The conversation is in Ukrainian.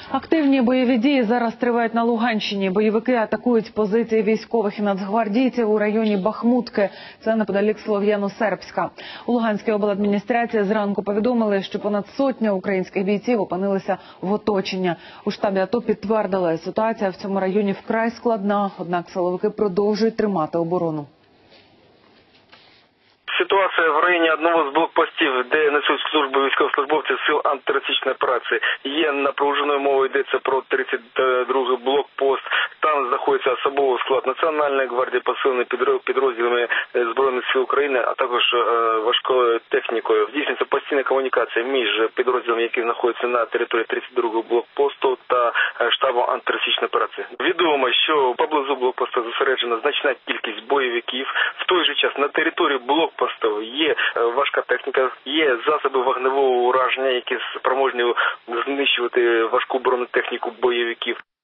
Активні бойові дії зараз тривають на Луганщині. Бойовики атакують позиції військових і нацгвардійців у районі Бахмутки. Це неподалік Слов'яно-Сербська. У Луганській обладміністрації зранку повідомили, що понад сотня українських бійців опинилися в оточенні. У штабі АТО підтвердили, ситуація в цьому районі вкрай складна, однак силовики продовжують тримати оборону. Ситуація в районі одного з блокпостів, де несуть службу військовослужбовці сил антитерористичної операції, є напруженою. Мова йдеться про 32-й блокпост. Там знаходиться особовий склад Національної гвардії, посилений підрозділами Збройних сил України, а також важкою технікою. Здійснюється постійна комунікація між підрозділами, які знаходяться на території 32-го блокпосту та штабом антитерористичної операції. Відомо, що поблизу блокпосту зосереджена значна кількість бойовиків. В той же час на території блокпосту є важка техніка, є засоби вогневого ураження, які спроможні знищувати важку бронетехніку бойовиків.